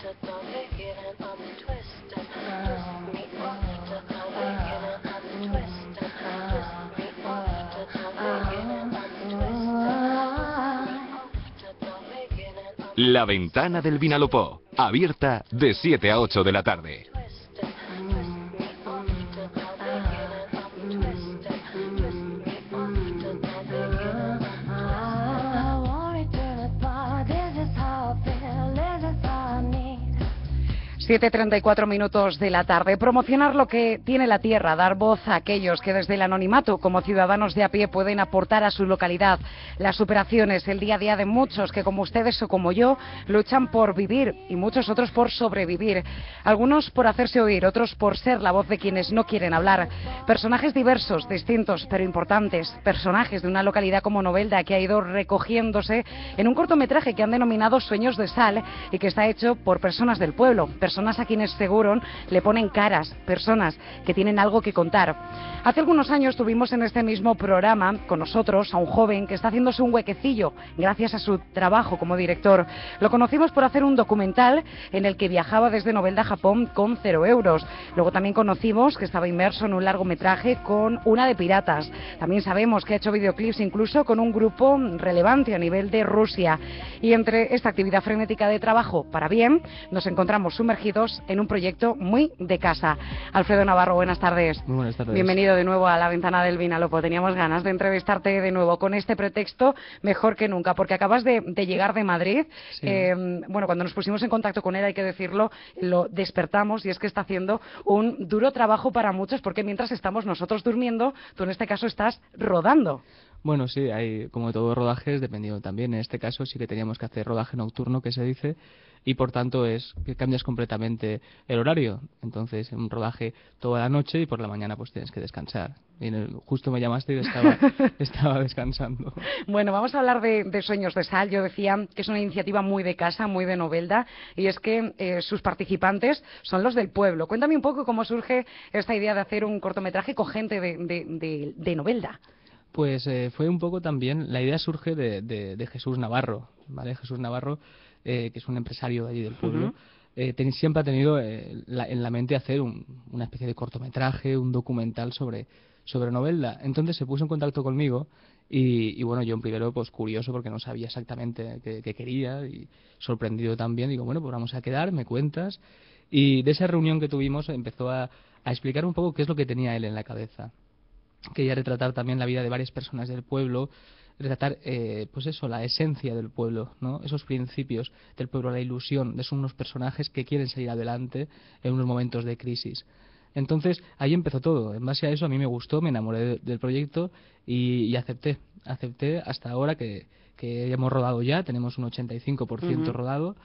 La Ventana del Vinalopó, abierta de 7 a 8 de la tarde. Siete 34 minutos de la tarde. Promocionar lo que tiene la tierra, dar voz a aquellos que desde el anonimato, como ciudadanos de a pie, pueden aportar a su localidad. Las superaciones, el día a día de muchos que, como ustedes o como yo, luchan por vivir y muchos otros por sobrevivir. Algunos por hacerse oír, otros por ser la voz de quienes no quieren hablar. Personajes diversos, distintos, pero importantes. Personajes de una localidad como Novelda que ha ido recogiéndose en un cortometraje que han denominado Sueños de Sal y que está hecho por personas del pueblo. Personas a quienes seguro le ponen caras, personas que tienen algo que contar. Hace algunos años tuvimos en este mismo programa con nosotros a un joven que está haciéndose un huequecillo gracias a su trabajo como director. Lo conocimos por hacer un documental en el que viajaba desde Novelda a Japón con 0 euros. Luego también conocimos que estaba inmerso en un largometraje con Una de piratas. También sabemos que ha hecho videoclips incluso con un grupo relevante a nivel de Rusia. Y entre esta actividad frenética de trabajo para bien, nos encontramos sumergidos en un proyecto muy de casa. Alfredo Navarro, buenas tardes. Muy buenas tardes. Bienvenido de nuevo a La Ventana del Vinalopó. Teníamos ganas de entrevistarte de nuevo con este pretexto mejor que nunca, porque acabas de llegar de Madrid. Sí. Bueno, cuando nos pusimos en contacto con él, hay que decirlo, lo despertamos y es que está haciendo un duro trabajo para muchos, porque mientras estamos nosotros durmiendo, tú en este caso estás rodando. Bueno, sí, hay como todos rodajes, dependiendo también. En este caso sí que teníamos que hacer rodaje nocturno, que se dice, y por tanto es que cambias completamente el horario. Entonces, un rodaje toda la noche y por la mañana pues tienes que descansar. Y justo me llamaste y estaba descansando. Bueno, vamos a hablar de Sueños de Sal. Yo decía que es una iniciativa muy de casa, muy de Novelda, y es que sus participantes son los del pueblo. Cuéntame un poco cómo surge esta idea de hacer un cortometraje con gente de Novelda. Pues fue un poco también, la idea surge de Jesús Navarro, ¿vale? Jesús Navarro, que es un empresario allí del pueblo, siempre ha tenido en la mente hacer una especie de cortometraje, un documental sobre Novelda. Entonces se puso en contacto conmigo y bueno, yo primero pues curioso porque no sabía exactamente qué quería y sorprendido también. Digo, bueno, pues vamos a quedar, me cuentas. Y de esa reunión que tuvimos empezó a explicar un poco qué es lo que tenía él en la cabeza. Quería retratar también la vida de varias personas del pueblo, retratar, pues eso, la esencia del pueblo, ¿no? Esos principios del pueblo, la ilusión de son unos personajes que quieren salir adelante en unos momentos de crisis. Entonces, ahí empezó todo. En base a eso, a mí me gustó, me enamoré del proyecto y acepté hasta ahora que hemos rodado ya, tenemos un 85% rodado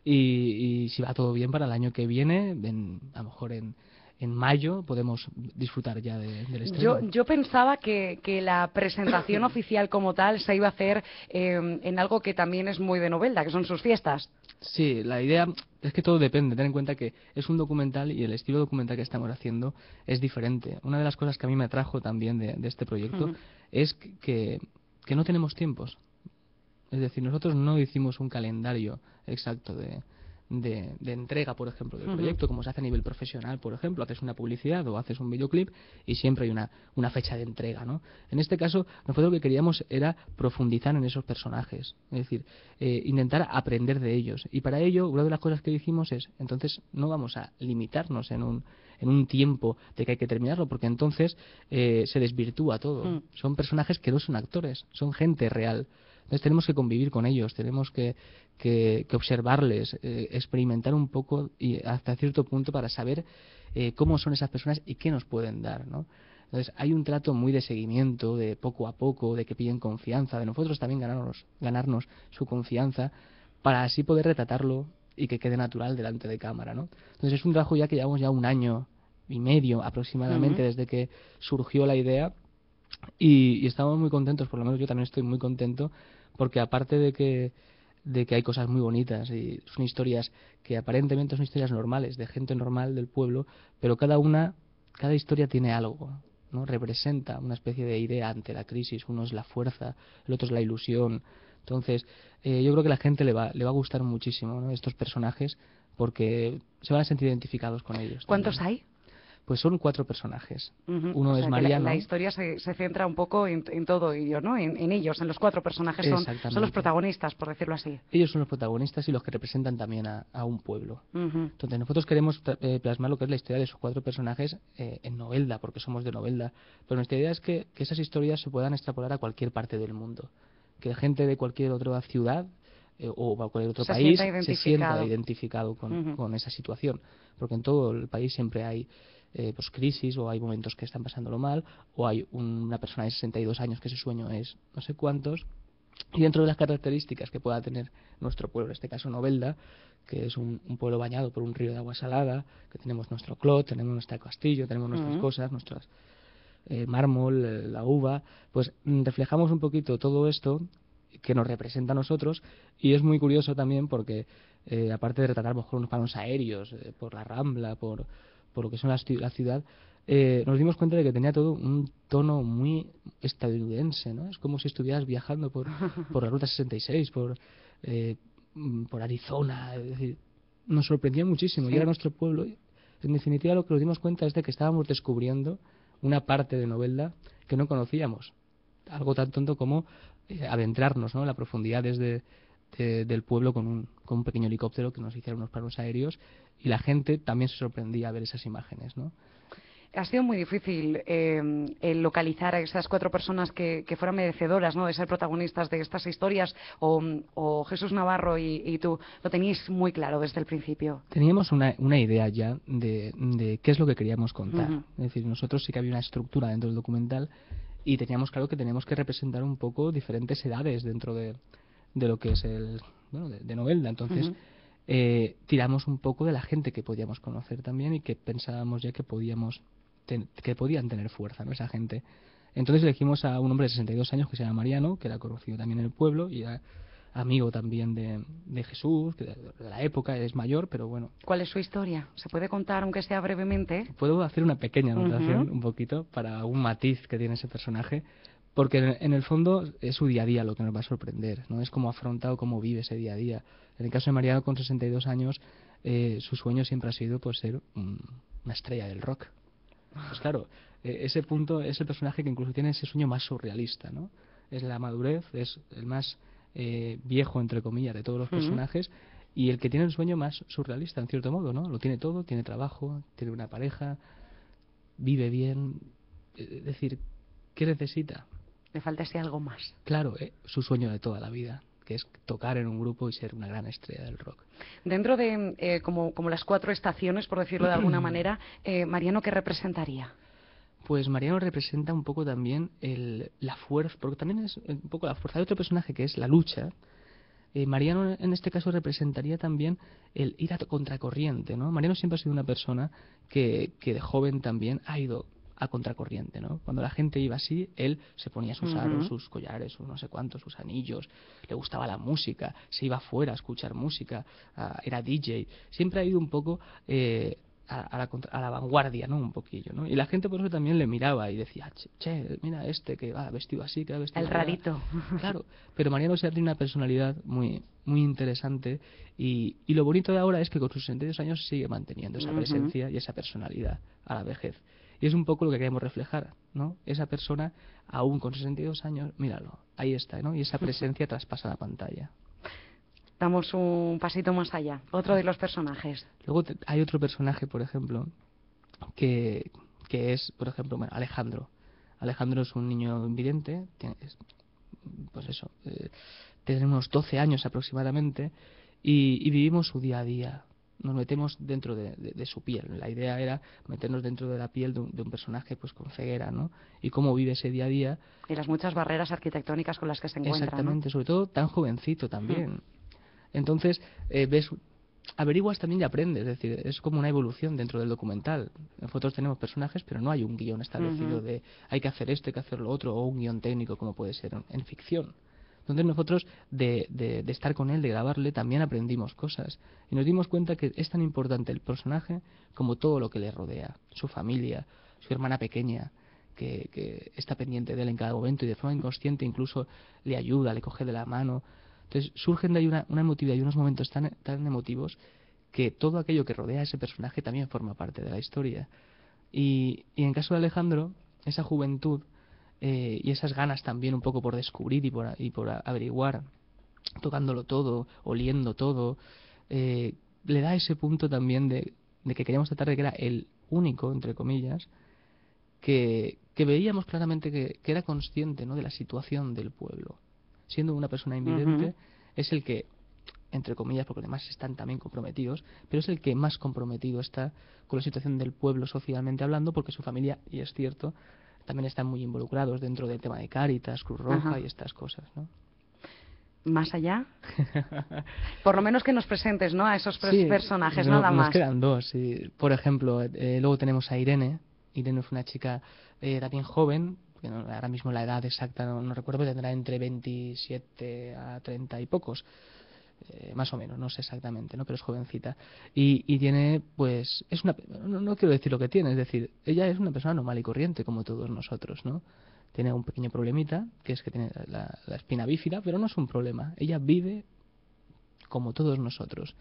y si va todo bien para el año que viene, a lo mejor en mayo podemos disfrutar ya del estreno. Yo pensaba que la presentación oficial como tal se iba a hacer en algo que también es muy de Novelda, que son sus fiestas. Sí, la idea es que todo depende. Ten en cuenta que es un documental y el estilo documental que estamos haciendo es diferente. Una de las cosas que a mí me atrajo también de este proyecto es que no tenemos tiempos. Es decir, nosotros no hicimos un calendario exacto de entrega, por ejemplo, del proyecto, como se hace a nivel profesional, por ejemplo, haces una publicidad o haces un videoclip y siempre hay una fecha de entrega, ¿no? En este caso, nosotros lo que queríamos era profundizar en esos personajes, es decir, intentar aprender de ellos. Y para ello, una de las cosas que dijimos es, entonces, no vamos a limitarnos en un tiempo de que hay que terminarlo, porque entonces se desvirtúa todo. Son personajes que no son actores, son gente real. Entonces tenemos que convivir con ellos, tenemos que observarles, experimentar un poco y hasta cierto punto para saber cómo son esas personas y qué nos pueden dar, ¿no? Entonces hay un trato muy de seguimiento, de poco a poco, de que piden confianza, de nosotros también ganarnos su confianza para así poder retratarlo y que quede natural delante de cámara, ¿no? Entonces es un trabajo ya que llevamos ya 1 año y medio aproximadamente desde que surgió la idea. Y estamos muy contentos, por lo menos yo también estoy muy contento, porque aparte de que hay cosas muy bonitas y son historias que aparentemente son historias normales, de gente normal del pueblo, pero cada historia tiene algo, ¿no? Representa una especie de idea ante la crisis. Uno es la fuerza, el otro es la ilusión Entonces, yo creo que a la gente le va a gustar muchísimo, ¿no?, estos personajes, porque se van a sentir identificados con ellos. ¿Cuántos también. hay? Pues son 4 personajes. Ujú. Uno O es sea, que Mariano. la historia se centra un poco en todo ello, ¿no? En ellos, en los 4 personajes, son los Exactamente. protagonistas, por decirlo así. Ellos son los protagonistas y los que representan también a un pueblo. Ujú. Entonces nosotros queremos plasmar lo que es la historia de esos 4 personajes en Novelda, porque somos de Novelda. Pero nuestra idea es que esas historias se puedan extrapolar a cualquier parte del mundo. Que la gente de cualquier otra ciudad o cualquier otro Se país sienta se sienta identificado. identificado Ujú. con esa situación. Porque en todo el país siempre hay pues crisis, o hay momentos que están pasándolo mal, o hay una persona de 62 años que su sueño es no sé cuántos. Y dentro de las características que pueda tener nuestro pueblo, en este caso Novelda, que es un pueblo bañado por un río de agua salada, que tenemos nuestro clot, tenemos nuestro castillo, tenemos nuestras Ujú. cosas, nuestras mármol, la uva, pues reflejamos un poquito todo esto que nos representa a nosotros. Y es muy curioso también porque, aparte de retratar a lo mejor unos planos aéreos por la Rambla, por lo que son la ciudad, nos dimos cuenta de que tenía todo un tono muy estadounidense, ¿no? Es como si estuvieras viajando por la Ruta 66, por Arizona. Es decir, nos sorprendía muchísimo. Y Sí. era nuestro pueblo. En definitiva, lo que nos dimos cuenta es de que estábamos descubriendo una parte de Novelda que no conocíamos. Algo tan tonto como adentrarnos, ¿no?, en las profundidades del pueblo con un pequeño helicóptero que nos hiciera unos planos aéreos, y la gente también se sorprendía a ver esas imágenes, ¿no? Ha sido muy difícil el localizar a esas 4 personas que fueran merecedoras, ¿no?, de ser protagonistas de estas historias, o Jesús Navarro y tú lo teníais muy claro desde el principio. Teníamos una idea ya de qué es lo que queríamos contar. Ujú. Es decir, nosotros sí que había una estructura dentro del documental, y teníamos claro que teníamos que representar un poco diferentes edades dentro de lo que es de Novelda. Entonces, Ujú. tiramos un poco de la gente que podíamos conocer también, y que pensábamos ya que que podían tener fuerza, ¿no?, esa gente. Entonces elegimos a un hombre de 62 años que se llama Mariano, que era conocido también en el pueblo y era amigo también de Jesús, que de la época. Es mayor, pero bueno. ¿Cuál es su historia? ¿Se puede contar, aunque sea brevemente? Puedo hacer una pequeña anotación, Ujú. un poquito, para un matiz que tiene ese personaje, porque en el fondo es su día a día lo que nos va a sorprender, ¿no? Es cómo afronta o cómo vive ese día a día. En el caso de Mariano, con 62 años, su sueño siempre ha sido, pues, ser una estrella del rock. Pues claro, ese punto es el personaje que incluso tiene ese sueño más surrealista, ¿no? Es la madurez, es el más viejo, entre comillas, de todos los Ujú. personajes, y el que tiene el sueño más surrealista, en cierto modo, ¿no? Lo tiene todo, tiene trabajo, tiene una pareja, vive bien. Es decir, ¿qué necesita? Le falta ese algo más. Claro, su sueño de toda la vida, que es tocar en un grupo y ser una gran estrella del rock. Dentro de como las 4 estaciones, por decirlo de alguna manera, Mariano, ¿qué representaría? Pues Mariano representa un poco también la fuerza, porque también es un poco la fuerza. Hay otro personaje que es la lucha. Mariano en este caso representaría también el ir a contracorriente, ¿no? Mariano siempre ha sido una persona que de joven también ha ido a contracorriente, ¿no? Cuando la gente iba así, él se ponía sus aros, Ujú. sus collares, sus no sé cuántos, sus anillos, le gustaba la música, se iba fuera a escuchar música, era DJ. Siempre ha ido un poco a la vanguardia, ¿no? Un poquillo, ¿no? Y la gente por eso también le miraba y decía, che, mira este que va vestido así, que va vestido El allá". rarito. Claro, pero Mariano se ha tenido una personalidad muy muy interesante, y lo bonito de ahora es que con sus 62 años sigue manteniendo esa Ujú. presencia y esa personalidad a la vejez. Y es un poco lo que queremos reflejar, ¿no? Esa persona, aún con 62 años, míralo, ahí está, ¿no? Y esa presencia traspasa la pantalla. Damos un pasito más allá. Otro de los personajes. Luego hay otro personaje, por ejemplo, que, que es, por ejemplo, bueno, Alejandro. Alejandro es un niño invidente, pues eso, tiene unos 12 años aproximadamente, y vivimos su día a día. Nos metemos dentro de su piel. La idea era meternos dentro de la piel de un personaje pues con ceguera, ¿no? Y cómo vive ese día a día. Y las muchas barreras arquitectónicas con las que se encuentra, Exactamente, sobre todo tan jovencito también. ¿no? Entonces, averiguas también y aprendes, es decir, es como una evolución dentro del documental. Nosotros tenemos personajes, pero no hay un guión establecido de hay que hacer esto, hay que hacer lo otro, o un guión técnico como puede ser en ficción. Entonces nosotros, de estar con él, de grabarle, también aprendimos cosas. Y nos dimos cuenta que es tan importante el personaje como todo lo que le rodea, su familia, su hermana pequeña, que está pendiente de él en cada momento y de forma inconsciente incluso le ayuda, le coge de la mano. Entonces surgen de ahí una emotividad y unos momentos tan emotivos que todo aquello que rodea a ese personaje también forma parte de la historia. Y en caso de Alejandro, esa juventud y esas ganas también un poco por descubrir y por averiguar, tocándolo todo, oliendo todo, le da ese punto también de que queríamos tratar de que era el único, entre comillas, que veíamos claramente que era consciente, ¿no?, de la situación del pueblo. Siendo una persona invidente, es el que, entre comillas, porque los demás están también comprometidos, pero es el que más comprometido está con la situación del pueblo socialmente hablando, porque su familia, y es cierto, también están muy involucrados dentro del tema de Cáritas, Cruz Roja y estas cosas, ¿no? Más allá, por lo menos que nos presentes, ¿no?, a esos personajes, nada más. Nos quedan dos. Sí. Por ejemplo, luego tenemos a Irene. Irene es una chica también joven, que ahora mismo la edad exacta no recuerdo, pero tendrá entre 27 a 30 y pocos, más o menos, no sé exactamente, ¿no?, pero es jovencita. Y tiene, pues, no quiero decir lo que tiene, es decir, ella es una persona normal y corriente como todos nosotros, ¿no? Tiene un pequeño problemita, que es que tiene la espina bífida, pero no es un problema. Ella vive como todos nosotros.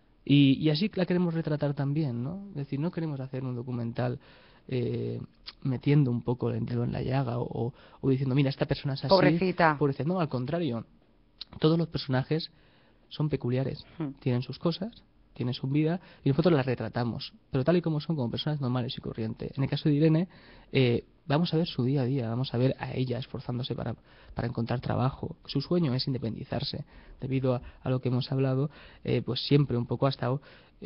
Y así la queremos retratar también, ¿no? Es decir, no queremos hacer un documental metiendo un poco el dedo en la llaga o diciendo, mira, esta persona es así. Pobrecita. No, al contrario. Todos los personajes son peculiares. Tienen sus cosas, tienen su vida, y nosotros las retratamos. Pero tal y como son, como personas normales y corrientes. En el caso de Irene, vamos a ver su día a día, vamos a ver a ella esforzándose para encontrar trabajo. Su sueño es independizarse. Debido a lo que hemos hablado, pues siempre un poco ha estado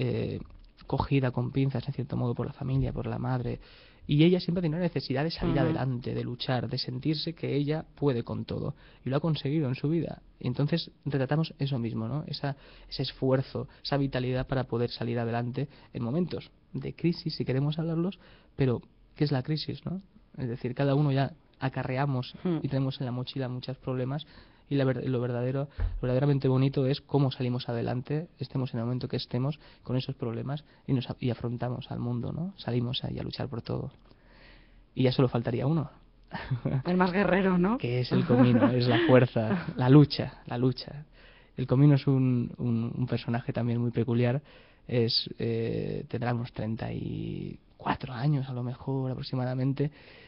cogida con pinzas, en cierto modo, por la familia, por la madre. Y ella siempre tiene una necesidad de salir adelante, de luchar, de sentirse que ella puede con todo. Y lo ha conseguido en su vida. Y entonces retratamos eso mismo, ¿no? Ese esfuerzo, esa vitalidad para poder salir adelante en momentos de crisis, si queremos hablarlos, pero ¿qué es la crisis, no? Es decir, cada uno ya acarreamos y tenemos en la mochila muchos problemas, y lo verdaderamente bonito es cómo salimos adelante, estemos en el momento que estemos con esos problemas y afrontamos al mundo, ¿no? Salimos ahí a luchar por todo. Y ya solo faltaría uno. El más guerrero, ¿no? Que es el Comino, es la fuerza, la lucha. El Comino es un personaje también muy peculiar, tendrá unos 34 años a lo mejor aproximadamente.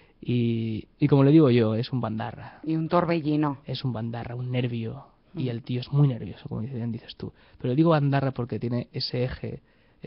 Y como le digo yo, es un bandarra. Y un torbellino. Es un bandarra, un nervio. Y el tío es muy nervioso, como bien dices tú. Pero digo bandarra porque tiene ese eje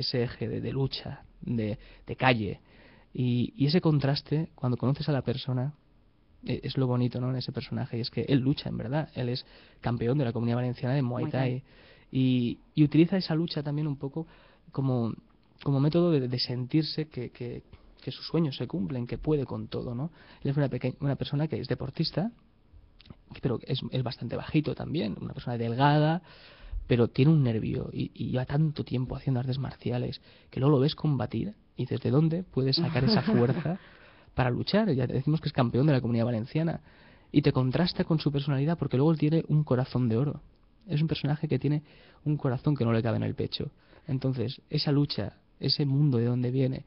de lucha, de calle. Y ese contraste, cuando conoces a la persona, es lo bonito, ¿no?, en ese personaje. Y es que él lucha, en verdad. Él es campeón de la Comunidad Valenciana de Muay Thai. Y utiliza esa lucha también un poco como método de sentirse que sus sueños se cumplen, que puede con todo, ¿no? Él es una persona que es deportista, pero es bastante bajito también, una persona delgada, pero tiene un nervio y lleva tanto tiempo haciendo artes marciales que luego lo ves combatir y dices, ¿de dónde puede sacar esa fuerza para luchar? Ya decimos que es campeón de la Comunidad Valenciana y te contrasta con su personalidad porque luego él tiene un corazón de oro. Es un personaje que tiene un corazón que no le cabe en el pecho. Entonces, esa lucha, ese mundo de donde viene,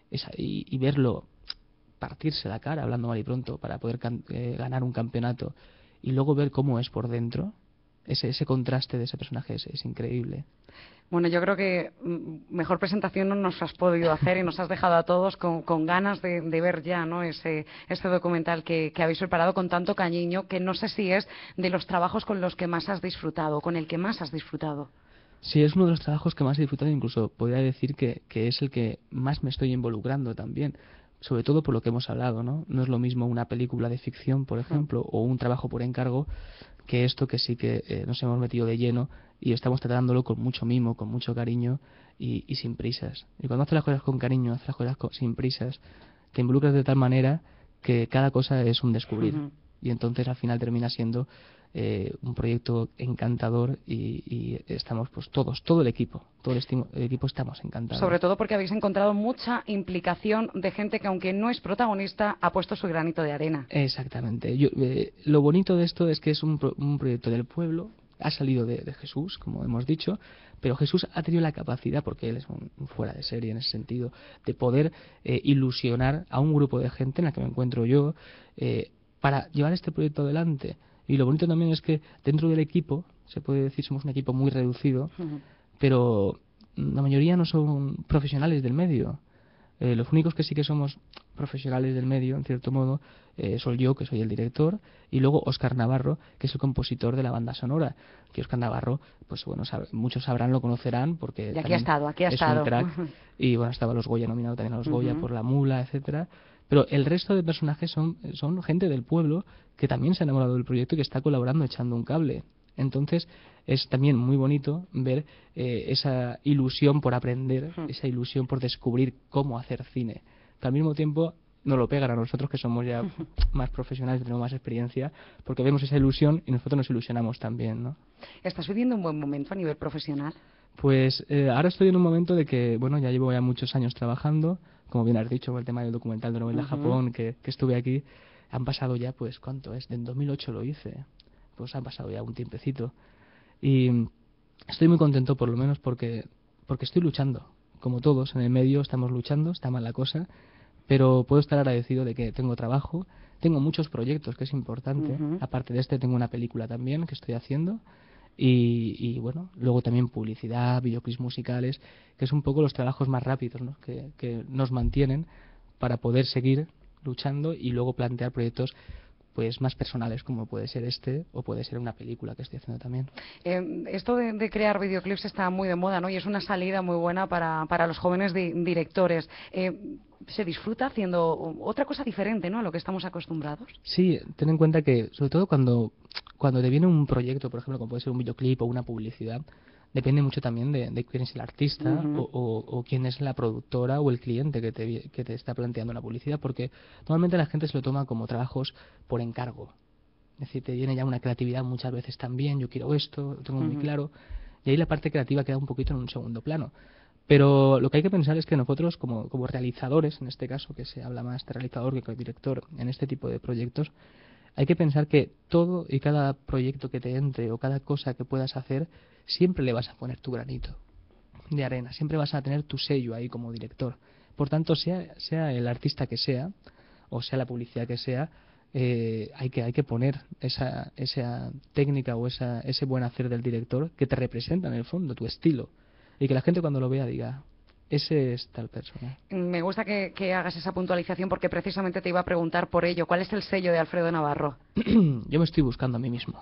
y verlo partirse la cara, hablando mal y pronto, para poder ganar un campeonato, y luego ver cómo es por dentro, ese contraste de ese personaje es increíble. Bueno, yo creo que mejor presentación no nos has podido hacer y nos has dejado a todos con ganas de ver ya, ¿no?, este documental que habéis preparado con tanto cariño, que no sé si es de los trabajos con los que más has disfrutado, con el que más has disfrutado. Sí, es uno de los trabajos que más he disfrutado, incluso podría decir que es el que más me estoy involucrando también, sobre todo por lo que hemos hablado, ¿no? No es lo mismo una película de ficción, por ejemplo, o un trabajo por encargo, que esto que sí que nos hemos metido de lleno y estamos tratándolo con mucho mimo, con mucho cariño y sin prisas. Y cuando haces las cosas con cariño, haces las cosas sin prisas, te involucras de tal manera que cada cosa es un descubrir. Y entonces al final termina siendo un proyecto encantador y estamos pues todo el equipo estamos encantados. Sobre todo porque habéis encontrado mucha implicación de gente que, aunque no es protagonista, ha puesto su granito de arena. Exactamente. Lo bonito de esto es que es un proyecto del pueblo, ha salido de Jesús, como hemos dicho, pero Jesús ha tenido la capacidad, porque él es un fuera de serie en ese sentido, de poder ilusionar a un grupo de gente en la que me encuentro yo, para llevar este proyecto adelante. Y lo bonito también es que dentro del equipo, se puede decir, somos un equipo muy reducido, pero la mayoría no son profesionales del medio. Los únicos que sí que somos profesionales del medio, en cierto modo, soy yo, que soy el director, y luego Óscar Navarro, que es el compositor de la banda sonora. Que Óscar Navarro, pues bueno, muchos sabrán, lo conocerán, porque y aquí ha estado, es un crack. Y bueno, estaba los Goya, nominado también a los Goya por La Mula, etcétera. Pero el resto de personajes son gente del pueblo que también se ha enamorado del proyecto y que está colaborando, echando un cable. Entonces es también muy bonito ver esa ilusión por aprender, esa ilusión por descubrir cómo hacer cine, que al mismo tiempo nos lo pegan a nosotros, que somos ya más profesionales, tenemos más experiencia, porque vemos esa ilusión y nosotros nos ilusionamos también, ¿no? ¿Estás viviendo un buen momento a nivel profesional? Pues ahora estoy en un momento de que, bueno, ya llevo ya muchos años trabajando, como bien has dicho, con el tema del documental de Novela Japón, que estuve aquí. Han pasado ya, pues, ¿cuánto es? En 2008 lo hice, pues han pasado ya un tiempecito. Y estoy muy contento, por lo menos, porque estoy luchando. Como todos en el medio estamos luchando, está mal la cosa, pero puedo estar agradecido de que tengo trabajo, tengo muchos proyectos, que es importante. Aparte de este, tengo una película también que estoy haciendo. Y bueno, luego también publicidad, videoclips musicales, que es un poco los trabajos más rápidos, ¿no? que nos mantienen para poder seguir luchando y luego plantear proyectos pues más personales, como puede ser este o puede ser una película que estoy haciendo también. Esto de crear videoclips está muy de moda, ¿no? Y es una salida muy buena para los jóvenes directores. Se disfruta haciendo otra cosa diferente, ¿no?, a lo que estamos acostumbrados. Sí, ten en cuenta que, sobre todo cuando te viene un proyecto, por ejemplo, como puede ser un videoclip o una publicidad, depende mucho también de quién es el artista o quién es la productora o el cliente que te está planteando la publicidad, porque normalmente la gente se lo toma como trabajos por encargo. Es decir, te viene ya una creatividad muchas veces también, yo quiero esto, lo tengo muy claro, y ahí la parte creativa queda un poquito en un segundo plano. Pero lo que hay que pensar es que nosotros, como realizadores, en este caso, que se habla más de realizador que de director en este tipo de proyectos, hay que pensar que todo y cada proyecto que te entre o cada cosa que puedas hacer, siempre le vas a poner tu granito de arena, siempre vas a tener tu sello ahí como director. Por tanto, sea el artista que sea, o sea la publicidad que sea, hay que poner esa técnica o ese buen hacer del director que te representa en el fondo, tu estilo. Y que la gente cuando lo vea diga, ese es tal persona. Me gusta que hagas esa puntualización porque precisamente te iba a preguntar por ello. ¿Cuál es el sello de Alfredo Navarro? Yo me estoy buscando a mí mismo.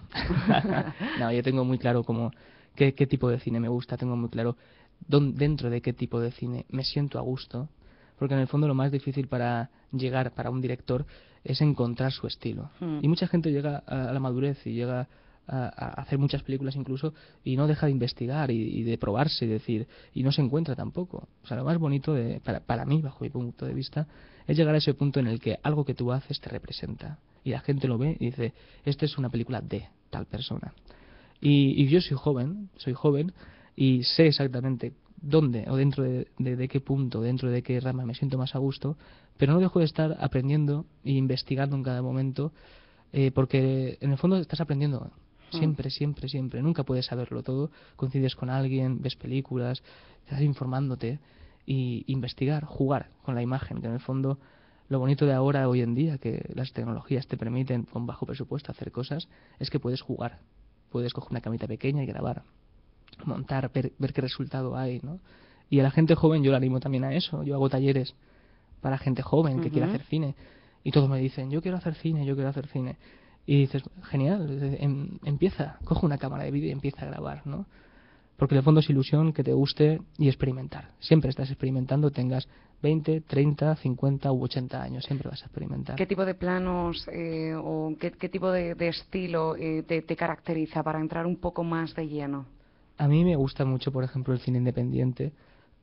No, yo tengo muy claro qué tipo de cine me gusta, tengo muy claro dentro de qué tipo de cine me siento a gusto, porque en el fondo lo más difícil para llegar para un director es encontrar su estilo. Y mucha gente llega a la madurez y llega a hacer muchas películas incluso y no deja de investigar y de probarse y decir, y no se encuentra tampoco. O sea, lo más bonito para mí, bajo mi punto de vista, es llegar a ese punto en el que algo que tú haces te representa y la gente lo ve y dice, esta es una película de tal persona. Y yo soy joven y sé exactamente dónde o dentro de qué punto, dentro de qué rama me siento más a gusto, pero no dejo de estar aprendiendo e investigando en cada momento, porque en el fondo estás aprendiendo siempre, siempre, siempre. Nunca puedes saberlo todo. Coincides con alguien, ves películas, estás informándote y investigar, jugar con la imagen, que en el fondo lo bonito de ahora, hoy en día, que las tecnologías te permiten con bajo presupuesto hacer cosas, es que puedes jugar. Puedes coger una camita pequeña y grabar, montar, ver qué resultado hay, ¿no? Y a la gente joven yo le animo también a eso. Yo hago talleres para gente joven que quiere hacer cine y todos me dicen, yo quiero hacer cine, yo quiero hacer cine. Y dices, genial, empieza, coge una cámara de vídeo y empieza a grabar, ¿no? Porque en el fondo es ilusión que te guste y experimentar. Siempre estás experimentando, tengas 20, 30, 50 u 80 años, siempre vas a experimentar. ¿Qué tipo de planos o qué tipo de estilo te caracteriza para entrar un poco más de lleno? A mí me gusta mucho, por ejemplo, el cine independiente.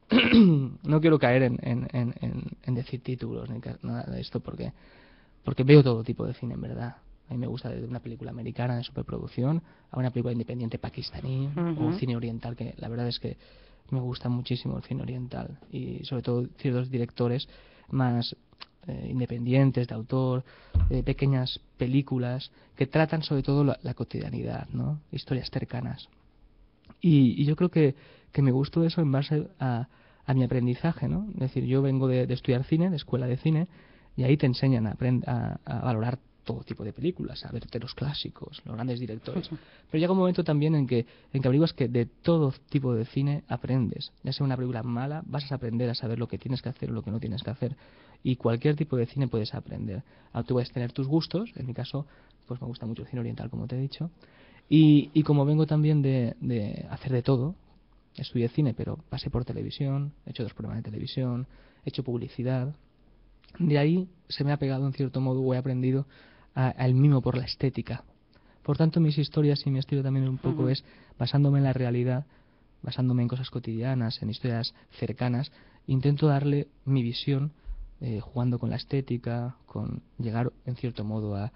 No quiero caer en decir títulos ni nada de esto porque veo todo tipo de cine, en verdad. A mí me gusta desde una película americana de superproducción a una película independiente pakistaní o cine oriental, que la verdad es que me gusta muchísimo el cine oriental y sobre todo ciertos directores más independientes, de autor, pequeñas películas que tratan sobre todo la cotidianidad, ¿no? Historias cercanas. Y yo creo que me gustó eso en base a mi aprendizaje, ¿no? Es decir, yo vengo de estudiar cine, de escuela de cine, y ahí te enseñan a valorar todo tipo de películas, a verte los clásicos, los grandes directores. Pero llega un momento también en que averiguas que de todo tipo de cine aprendes. Ya sea una película mala, vas a aprender a saber lo que tienes que hacer o lo que no tienes que hacer. Y cualquier tipo de cine puedes aprender. Ahora tú puedes tener tus gustos, en mi caso, pues me gusta mucho el cine oriental, como te he dicho. Y como vengo también de hacer de todo, estudié cine, pero pasé por televisión, he hecho 2 programas de televisión, he hecho publicidad. De ahí se me ha pegado en cierto modo, o he aprendido al mimo por la estética. Por tanto, mis historias y mi estilo también un poco es basándome en la realidad, basándome en cosas cotidianas, en historias cercanas, intento darle mi visión, jugando con la estética, con llegar en cierto modo a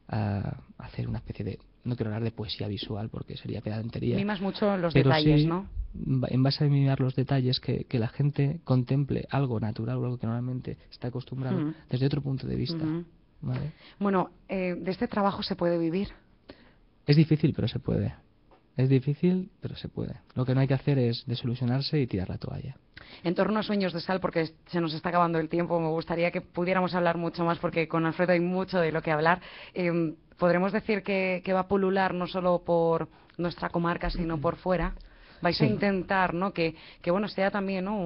hacer una especie de, no quiero hablar de poesía visual porque sería pedantería. Mimas mucho los pero detalles, sí, ¿no? En base a mimar los detalles, que la gente contemple algo natural o algo que normalmente está acostumbrado desde otro punto de vista. ¿Vale? Bueno, de este trabajo se puede vivir. Es difícil, pero se puede. Es difícil, pero se puede. Lo que no hay que hacer es desilusionarse y tirar la toalla. En torno a Sueños de Sal, porque se nos está acabando el tiempo, me gustaría que pudiéramos hablar mucho más, porque con Alfredo hay mucho de lo que hablar. ¿Podremos decir que va a pulular no solo por nuestra comarca, sino por fuera? Vais a intentar, ¿no?, que bueno, sea también, ¿no?,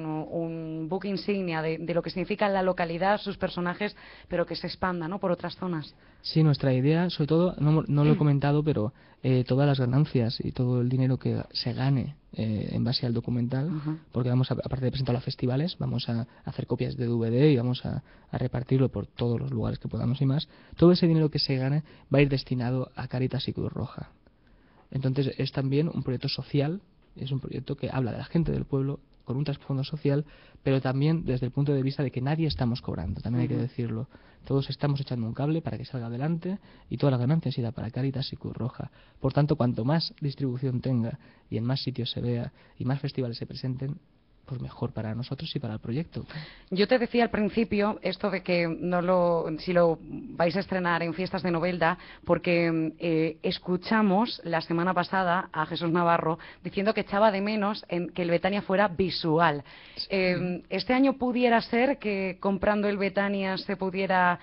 un buque insignia de lo que significa la localidad, sus personajes, pero que se expanda, ¿no?, por otras zonas. Sí, nuestra idea, sobre todo, no lo he comentado, pero todas las ganancias y todo el dinero que se gane en base al documental, porque vamos, aparte de presentarlo a festivales, vamos a hacer copias de DVD y vamos a repartirlo por todos los lugares que podamos y más. Todo ese dinero que se gane va a ir destinado a Cáritas y Cruz Roja. Entonces es también un proyecto social, es un proyecto que habla de la gente del pueblo con un trasfondo social, pero también desde el punto de vista de que nadie estamos cobrando, también hay que decirlo. Todos estamos echando un cable para que salga adelante y toda la ganancia irá para Cáritas y Cruz Roja. Por tanto, cuanto más distribución tenga y en más sitios se vea y más festivales se presenten, pues mejor para nosotros y para el proyecto. Yo te decía al principio esto de que si lo vais a estrenar en Fiestas de Novelda, porque escuchamos la semana pasada a Jesús Navarro diciendo que echaba de menos que el Betania fuera visual. Sí. Este año pudiera ser que comprando el Betania se pudiera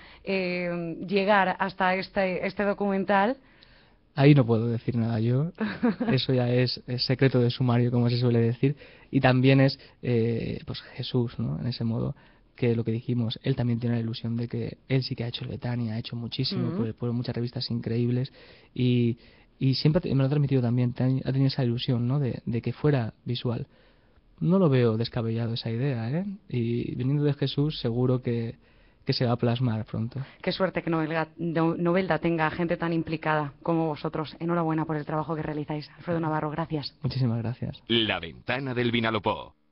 llegar hasta este documental. Ahí no puedo decir nada yo, eso ya es secreto de sumario, como se suele decir, y también es pues Jesús, ¿no?, en ese modo, que lo que dijimos, él también tiene la ilusión de que él sí que ha hecho el Betania, ha hecho muchísimo por el pueblo, muchas revistas increíbles, y siempre me lo ha transmitido también, ha tenido esa ilusión, ¿no?, de que fuera visual. No lo veo descabellado esa idea, ¿eh? Y viniendo de Jesús seguro que se va a plasmar pronto. Qué suerte que Novelda tenga gente tan implicada como vosotros. Enhorabuena por el trabajo que realizáis. Alfredo Navarro, gracias. Muchísimas gracias. La Ventana del Vinalopó.